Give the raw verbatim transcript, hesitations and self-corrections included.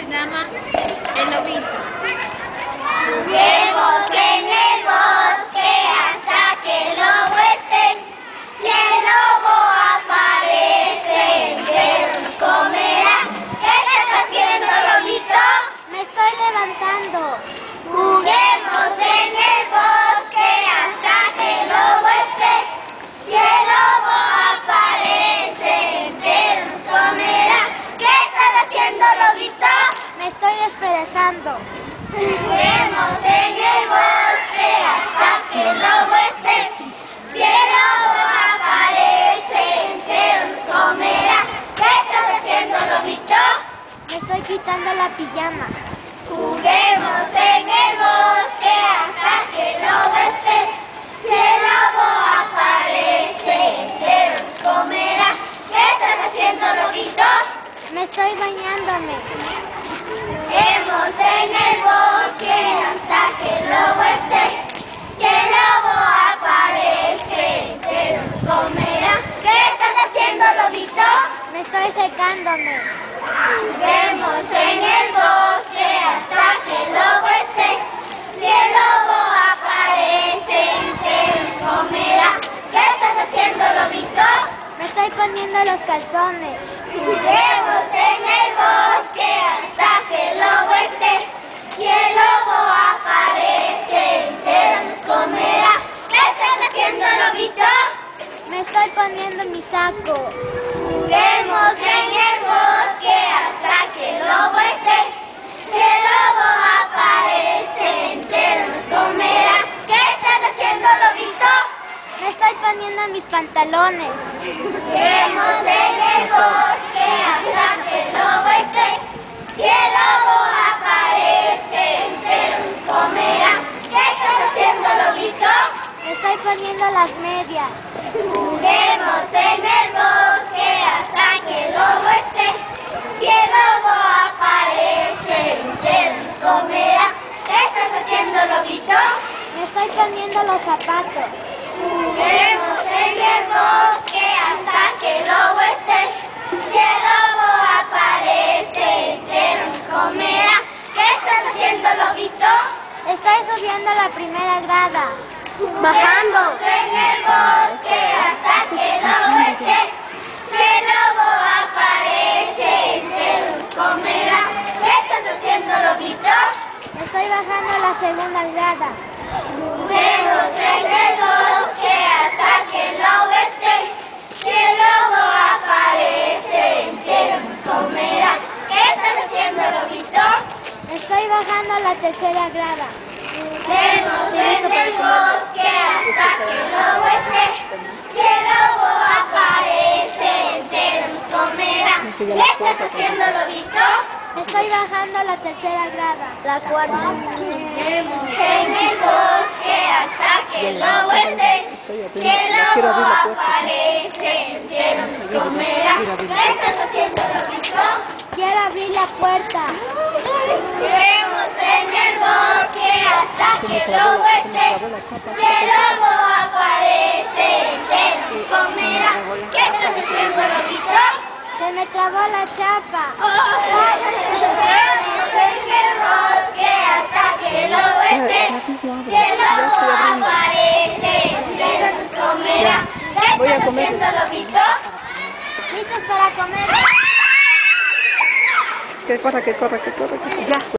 llama El Lobito. Juguemos en el bosque hasta que el lobo esté. Si el lobo aparece, entero nos comerá. ¿Qué estás haciendo, lobito? Me estoy levantando. Juguemos en el bosque hasta que el lobo esté. Si el lobo aparece, entero nos comerá. ¿Qué estás haciendo, lobito? Me estoy desperezando. Juguemos en el bosque hasta que el lobo esté. Si el lobo aparece, entero nos comerá. ¿Qué estás haciendo, lobito? Me estoy quitando la pijama. Juguemos en el bosque hasta que el lobo esté. Si el lobo aparece, entero nos comerá. ¿Qué estás haciendo, lobito? Me estoy bañándome. Juguemos en el bosque hasta que el lobo esté. Si el lobo aparece, entero nos comerá. ¿Qué estás haciendo, lobito? Me estoy secándome. Juguemos en el bosque hasta que el lobo esté. Si el lobo aparece, entero nos comerá. ¿Qué estás haciendo, lobito? Me estoy poniendo los calzones. Juguemos en el bosque hasta que el lobo esté. Si el lobo aparece, entero nos comerá. ¿Qué estás haciendo, lobito? Me estoy poniendo mi saco. Juguemos en el bosque hasta que el lobo esté. Si el lobo aparece, entero nos comerá. ¿Qué estás haciendo, lobito? Me estoy poniendo mis pantalones. Juguemos en el bosque hasta que el lobo esté. Si el lobo aparece, entero nos comerá. ¿Qué estás haciendo, lobito? Me estoy poniendo las medias. Juguemos en el bosque hasta que el lobo esté. Si el lobo aparece, entero nos comerá. ¿Qué estás haciendo, lobito? Me estoy poniendo los zapatos. Juguemos en el bosque hasta que el lobo esté. Si el lobo aparece, entero nos comerá. ¿Qué estás haciendo, lobito? Estoy subiendo la primera grada. Bajando en el bosque hasta que el lobo esté. Si el lobo aparece, entero nos comerá. ¿Qué estás haciendo, lobito? Estoy bajando la segunda grada. Juguemos en el bosque hasta que el lobo esté. Si el lobo aparece, entero nos comerá. ¿Qué estás haciendo, lobito? Estoy bajando la tercera grada. Juguemos en el bosque hasta que el lobo esté. Si el lobo aparece, entero nos comerá. ¿Qué estás haciendo, lobito? Estoy bajando la tercera grada. La cuarta. Juguemos en el bosque hasta que el lobo esté. Si el lobo aparece, entero nos comerá. ¿Qué estás haciendo, lobito? Quiero abrir la puerta. Juguemos en el bosque hasta que el lobo esté. Si el lobo aparece, entero nos comerá. ¿Qué estás haciendo, lobito? Se me trabó la chapa. Juguemos en el bosque hasta que el lobo esté. Si el lobo aparece, entero nos comerá. ¿Qué estás haciendo, lobito? ¿Listos para comer? Que corra, que corra, que corra, que corra. Ya.